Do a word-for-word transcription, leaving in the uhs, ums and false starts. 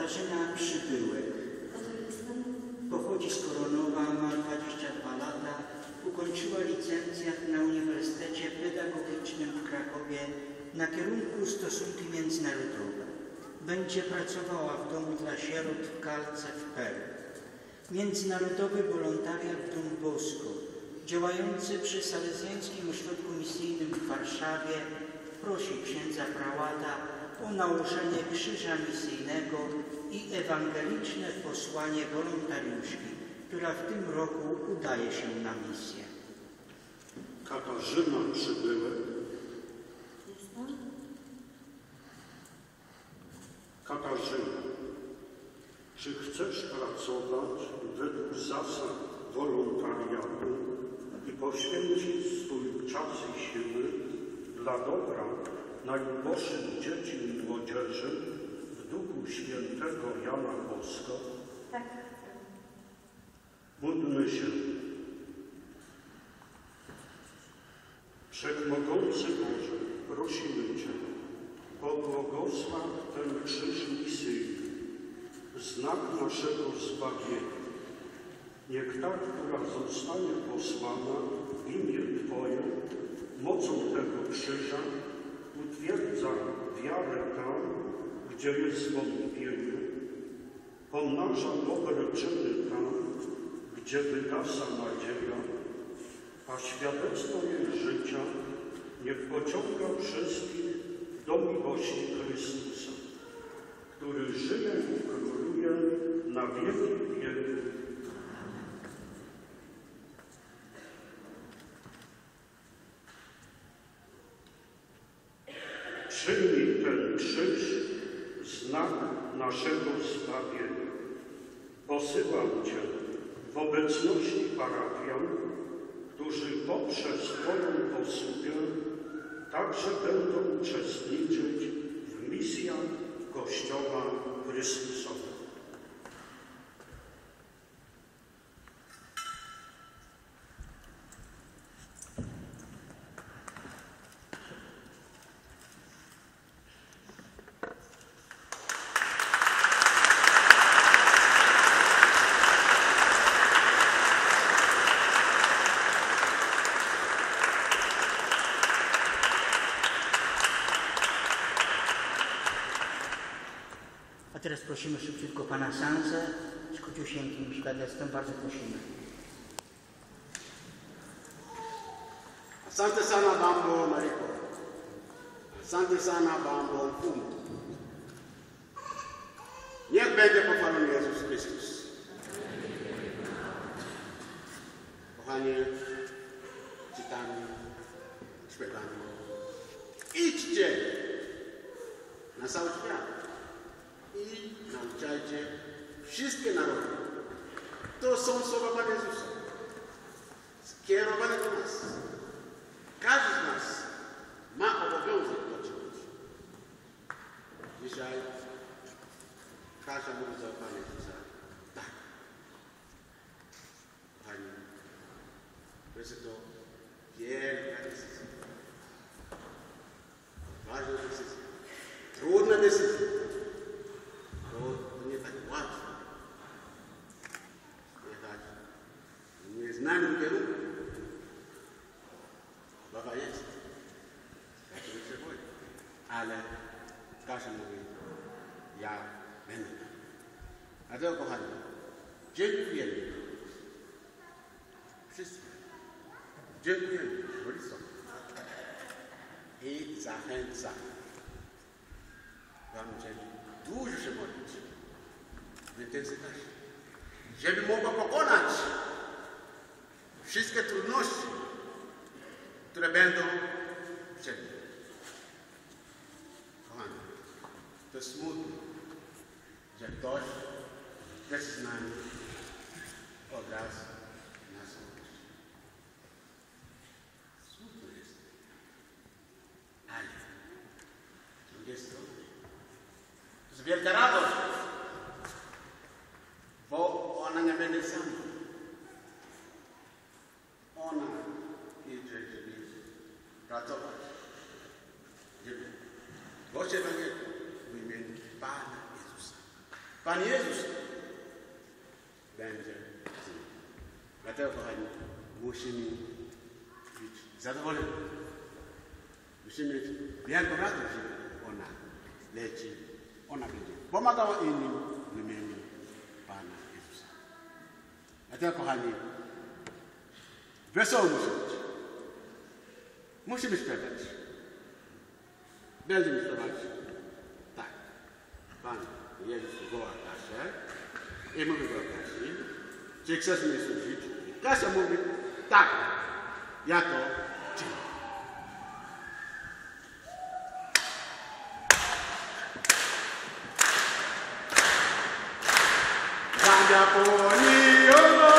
Katarzyna Przybyłek. Pochodzi z Koronowa, ma dwadzieścia dwa lata. Ukończyła licencjat na Uniwersytecie Pedagogicznym w Krakowie na kierunku Stosunki Międzynarodowe. Będzie pracowała w Domu dla Sierot w Kalce w Peru. Międzynarodowy wolontariat Dom Bosco, działający przy Salezjańskim Ośrodku Misyjnym w Warszawie, prosi księdza prałata o nałożenie krzyża misyjnego i ewangeliczne posłanie wolontariuszki, która w tym roku udaje się na misję. Katarzyna Przybyłek. Katarzyna, czy chcesz pracować według zasad wolontariatu i poświęcić swój czas i siły dla dobra najuboższych dzieci i młodzieży w duchu świętego Jana Bosko? Tak. Módlmy się. Wszechmogący Boże, prosimy Cię, pobłogosław ten krzyż misyjny, znak naszego zbawienia. Niech ta, która zostanie posłana w imię Twoje, mocą tego krzyża utwierdza wiarę tam, gdzie jest wątpienie, pomnaża dobre czyny tam, gdzie wygasa nadzieja, a świadectwo jej życia niech pociąga wszystkich do miłości Chrystusa, który żyje i króluje na wieki wieków. Przyjmij ten krzyż, znak naszego zbawienia. Posyłam Cię w obecności parafian, którzy poprzez Twoją posługę także będą uczestniczyć w misjach Kościoła Chrystusowego. A teraz prosimy szybciutko pana Sanzę z króciusieńkim świadectwem. Bardzo prosimy. Asante sana Bambo Mariko. Asante sana Bambo Mfumu. Niech będzie pochwalony Jezus Chrystus. Kochani, czytani, śpiewani, idźcie na cały świat i nauczajcie wszystkie narody. To są słowa Pana Jezusa, skierowane do nas. Każdy z nas ma obowiązek to czynić. Dzisiaj każdy mówi za Pana Jezusa tak. Kochani, to jest to wielka decyzja. Ważna decyzja. Trudna decyzja. To nie tak łatwo. Jechać w nieznanym kierunku. Baba jest. Każdy się boi. Ale każdy mówi, ja będę. A to, kochani, dziękujemy. Wszyscy. Dziękujemy rodzicom. I zachęcam wam, żeby dużo się modlić w intensywności, żeby mogła pokonać wszystkie trudności, które będą przed nim. Kochani, to smutne, że ktoś też z nami od razu nas uczy. Smutne jest. Ale z drugiej strony to jest wielka radość, bo ona nie będzie sama. Ona idzie, żeby pracować, żeby głosić Ewangelię w imieniu Pana Jezusa. Pan Jezus będzie z nami. Dlatego, kochani, musimy być zadowoleni. Musimy mieć wielką radość, że ona leci, ona będzie pomagała innym w imieniu Pana Jezusa. Dlatego, kochani, wesoło musi być. Musimy śpiewać. Będziemy śpiewać. Tak. Pan Jezus woła Kasię i mówi do Kasi, czy chcesz mnie służyć? Kasia mówi, tak, ja to czynię. Cambia por